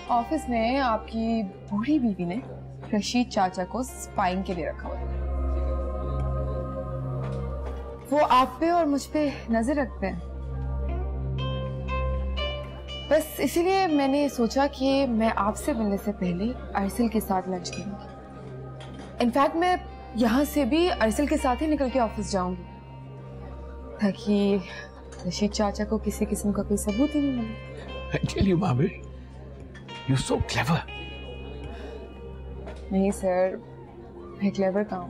Office में आपकी बूढ़ी बीवी ने रशीद चाचा को स्पाइंग के लिए रखा हुआ है। वो आप पे और मुझ पे नजर रखते हैं। बस इसीलिए मैंने सोचा कि मैं आपसे मिलने से पहले अरसल के साथ लंच करूंगी। इनफैक्ट मैं यहाँ से भी अरसल के साथ ही निकल के ऑफिस जाऊंगी, ताकि रशीद चाचा को किसी किस्म का कोई सबूत ही नहीं मिले। I tell you, Mavish, you're so clever. नहीं सर, मैं क्लेवर कहाँ हूँ?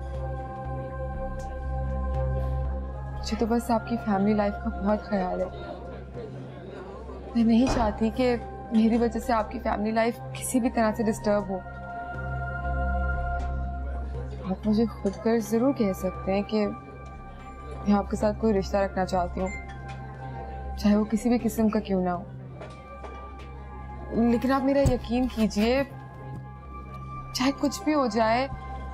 मुझे तो बस आपकी फैमिली लाइफ का बहुत ख्याल है। मैं नहीं चाहती कि मेरी वजह से आपकी फैमिली लाइफ किसी भी तरह से डिस्टर्ब हो। आप मुझे खुद कर जरूर कह सकते हैं कि मैं आपके साथ कोई रिश्ता रखना चाहती हूँ, चाहे वो किसी भी किस्म का क्यों ना हो। लेकिन आप मेरा यकीन कीजिए, चाहे कुछ भी हो जाए,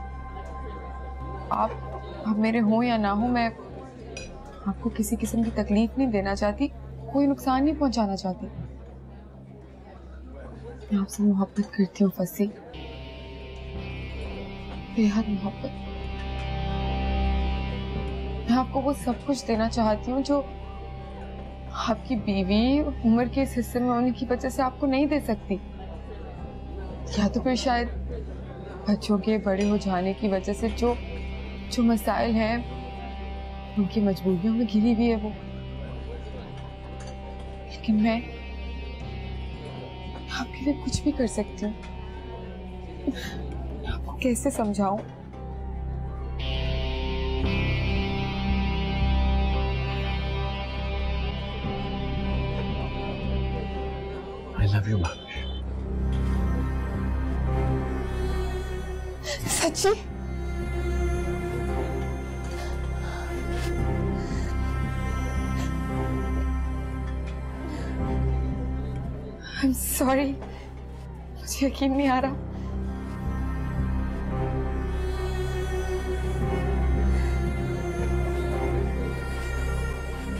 आप मेरे हो या ना हो, मैं आपको किसी किस्म की तकलीफ नहीं देना चाहती, कोई नुकसान नहीं पहुंचाना चाहती। मैं आपसे मोहब्बत करती हूँ फसी, बेहद मोहब्बत। मैं आपको वो सब कुछ देना चाहती हूँ जो आपकी बीवी उम्र के इस हिस्से में होने की वजह से आपको नहीं दे सकती, या तो फिर शायद बच्चों के बड़े हो जाने की वजह से जो मसाइल हैं, उनकी मजबूरियों में घिरी हुई है वो। लेकिन मैं आपके लिए कुछ भी कर सकती हूँ। आपको कैसे समझाऊं? I love you, Mavish. सच्ची? I'm sorry, मुझे यकीन नहीं आ रहा।